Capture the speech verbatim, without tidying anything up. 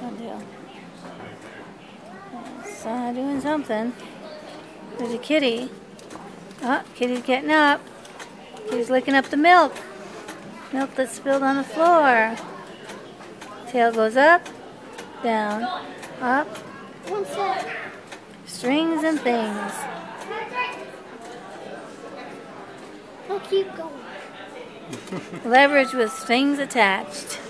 one do? It's uh, doing something. There's a kitty. Oh, kitty's getting up. Kitty's licking up the milk. Milk that's spilled on the floor. Tail goes up, down, up. One sec. Strings and things. I'll keep going. Leverage with strings attached.